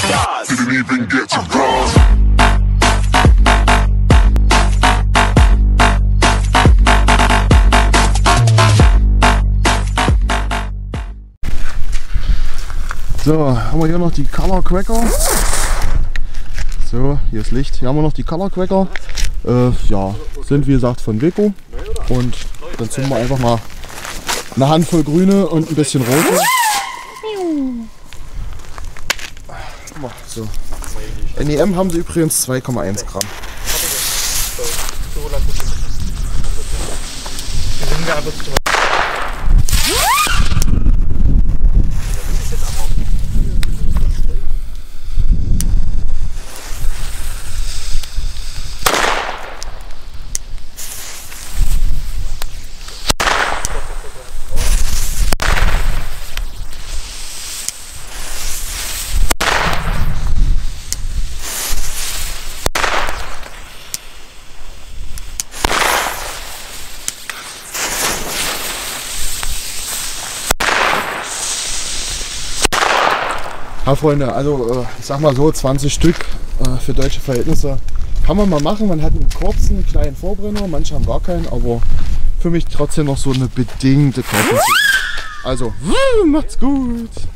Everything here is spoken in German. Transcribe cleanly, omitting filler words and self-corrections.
Didn't even get to cross. So, haben wir hier noch die Color Cracker. So, hier ist Licht. Hier haben wir noch die Color Cracker. Ja, sind wie gesagt von Weco. Und dann zünden wir einfach mal eine Handvoll grüne und ein bisschen rote. So. NEM haben sie übrigens 2,1 Gramm. Ja, Freunde, also ich sag mal so 20 Stück für deutsche Verhältnisse kann man mal machen. Man hat einen kurzen, kleinen Vorbrenner, manche haben gar keinen, aber für mich trotzdem noch so eine bedingte Kaufempfehlung. Also, macht's gut!